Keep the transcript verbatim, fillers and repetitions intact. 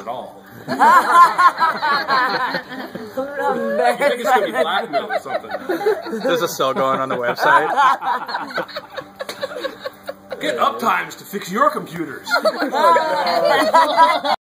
at all. I think it's going to be blackmail or something. There's a sale going on the website. Get Uptimes to fix your computers.